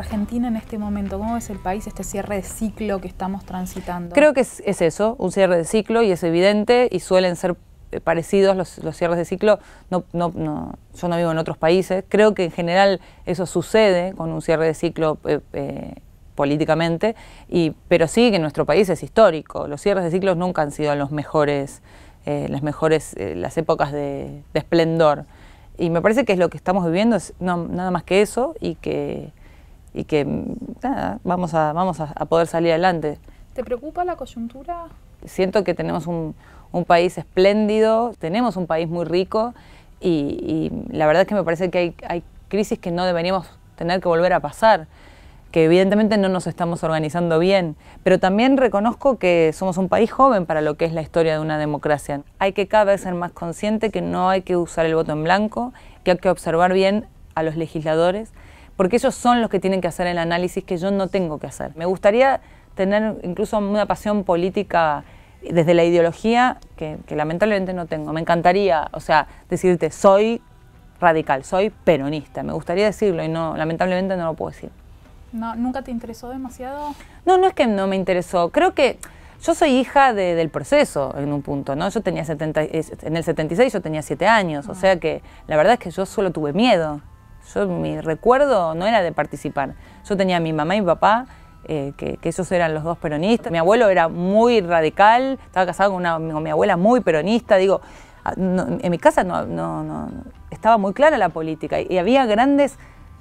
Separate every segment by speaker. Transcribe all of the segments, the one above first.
Speaker 1: Argentina en este momento? ¿Cómo ves el país, este cierre de ciclo que estamos transitando?
Speaker 2: Creo que es eso, un cierre de ciclo, y es evidente, y suelen ser parecidos los cierres de ciclo. Yo no vivo en otros países. Creo que en general eso sucede con un cierre de ciclo políticamente, pero sí que en nuestro país es histórico. Los cierres de ciclos nunca han sido las mejores las épocas de esplendor. Y me parece que es lo que estamos viviendo, es nada más que eso, y que nada, vamos a poder salir adelante.
Speaker 1: ¿Te preocupa la coyuntura?
Speaker 2: Siento que tenemos un país espléndido, tenemos un país muy rico, y la verdad es que me parece que hay crisis que no deberíamos tener que volver a pasar, que evidentemente no nos estamos organizando bien, pero también reconozco que somos un país joven para lo que es la historia de una democracia. Hay que cada vez ser más consciente que no hay que usar el voto en blanco, que hay que observar bien a los legisladores, porque ellos son los que tienen que hacer el análisis que yo no tengo que hacer. Me gustaría tener incluso una pasión política desde la ideología que lamentablemente no tengo. Me encantaría, o sea, decirte soy radical, soy peronista. Me gustaría decirlo y lamentablemente no lo puedo decir.
Speaker 1: No, ¿nunca te interesó demasiado?
Speaker 2: No es que no me interesó. Creo que yo soy hija del proceso en un punto, ¿no? En el 76 yo tenía 7 años, o sea que la verdad es que yo solo tuve miedo. Mi recuerdo no era de participar. Yo tenía a mi mamá y mi papá, que ellos eran los dos peronistas. Mi abuelo era muy radical, estaba casado con mi abuela muy peronista. Digo, en mi casa no estaba muy clara la política, y había grandes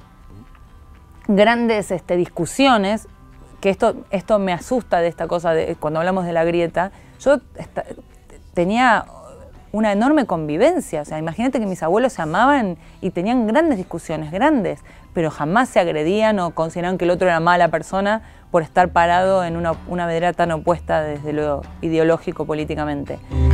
Speaker 2: discusiones, que esto me asusta de esta cosa cuando hablamos de la grieta. Yo tenía una enorme convivencia, o sea, imagínate que mis abuelos se amaban y tenían grandes discusiones, pero jamás se agredían o consideraron que el otro era mala persona por estar parado en una vereda tan opuesta desde lo ideológico políticamente.